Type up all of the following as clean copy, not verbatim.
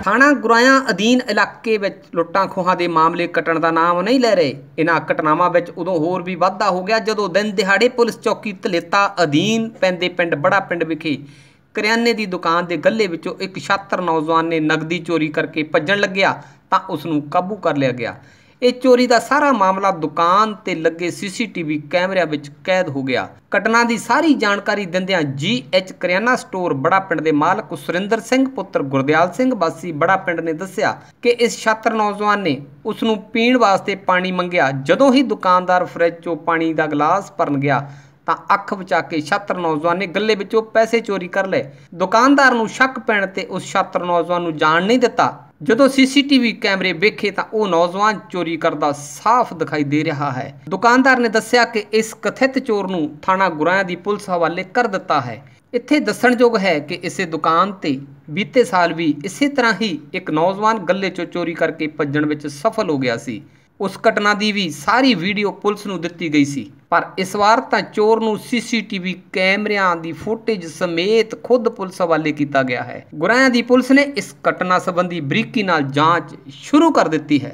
थाणा गुराया अधीन इलाके विच लुट्टां खोहां दे मामले कटण दा नाम नहीं लै रहे। इन्हां घटनावां विच उदों होर भी वाधा हो गया जदों दिन दिहाड़े पुलिस चौकी धलेता अधीन पैंदे पिंड बड़ा पिंड विखे करियाने की दुकान के गल्ले विचों एक छात्र नौजवान ने नगदी चोरी करके भज्जण लग्या तां उसनूं काबू कर लिया गया। इस चोरी का सारा मामला दुकान ते लगे CCTV कैमरिਆਂ विच कैद हो गया। घटना की सारी जानकारी दिंदियां GH करियाना स्टोर बड़ा पिंड के मालक सुरिंदर सिंह पुत्र गुरदयाल सिंह वासी बड़ा पिंड ने दस्सिया कि इस छात्र नौजवान ने उसनूं पीण वास्ते पानी मंगिया। जदों ही दुकानदार फ्रिज चों पानी का गिलास भरन गया तां अख बचा के छात्र नौजवान ने गले विचों पैसे चोरी कर लए। दुकानदार नूं शक पैण ते उस छात्र नौजवान नूं जाण नहीं दिता। जदों CCTV कैमरे वेखे तां ओह नौजवान चोरी करदा साफ दिखाई दे रहा है। दुकानदार ने दस्सिया कि इस कथित चोर नूं थाणा गुराया दी पुलिस हवाले कर दिता है। इत्थे दस्सणयोग है कि इसे दुकान ते बीते साल भी इसे तरह ही एक नौजवान गले चों चोरी करके भज्जण विच सफल हो गया सी। उस घटना की भी सारी वीडियो पुलिस नूं दित्ती गई सी, पर इस वार तां चोर नूं CCTV कैमरिਆਂ की फुटेज समेत खुद पुलिस हवाले किया गया है। गुराया की पुलिस ने इस घटना संबंधी बरीकी नाल जांच शुरू कर दी है।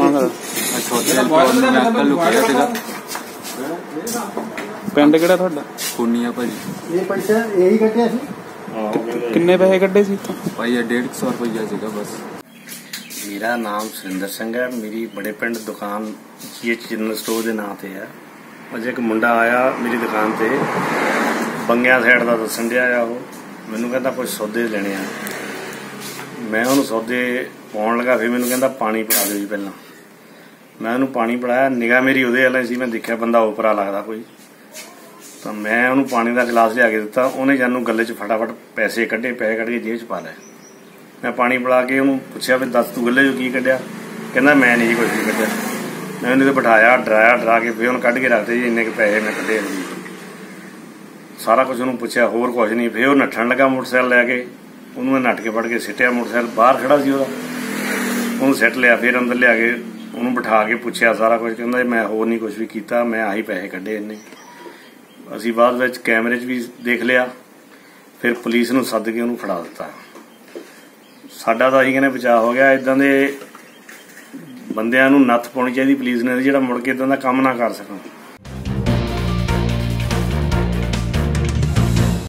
पिंड किहड़ा तुहाडा? पूनिया भाजी। ये पैसा यही कट्टिया सी? किन्ने पैसे कड्ढे सी इत्थों? भाई 150 रुपया सीगा बस। मेरा नाम सुरिंदर सिंह है। मेरी बड़े पिंड दुकान GH जनरल स्टोर के नाम से है। अज एक मुंडा आया मेरी दुकान से बंगिया साइड का दसन दिया आ। मैनू कहता कुछ सौदे लेने आ। मैं उन्होंने सौदे पाउन लगा। फिर मैनू कहता पानी पिला दो जी। पहला मैं उन्होंने पानी पिलाया। निगाह मेरी उहदे वाले सी। मैं देखा बंदा उपरा लगता कोई, तो मैं उन्होंने पानी का गिलास लिया के दिता। उन्हें जानू गले च फटाफट पैसे कड्ढे। पैसे कढ़ के जेब च पा लए। मैं पानी पिला के उन्होंने पूछा भी दस तू गले चो की कढ़िया? कहना मैं नहीं कुछ भी कढ़िया। मैं उन्हें बिठाया डराया डरा के फिर उन्हें कढ़ के रखते जी इन्ने पैसे मैं कढ़े। सारा कुछ उन्होंने पूछा होर कुछ नहीं। फिर नट्ठन लगा मोटरसाइकिल लैके। उन्होंने नट्ठ के फड़ के सिटिया। मोटरसाइकिल बाहर खड़ा सी उन्होंने सिट लिया। फिर अंदर लिया के उन्होंने बिठा के पूछा सारा कुछ। कहता मैं होर नहीं कुछ भी किया, मैं आही पैसे कढ़े इन्ने। असीं बाद विच कैमरे च भी देख लिया। फिर पुलिस नूं सद के उन्होंने फड़ा दिता। साडा तां असीं कहने बचाव हो गया। इदां दे बंदियां नूं नत्थ पाउणी चाहीदी पुलिस ने, जिहड़ा मुड़ के इदां दा काम ना कर सकण।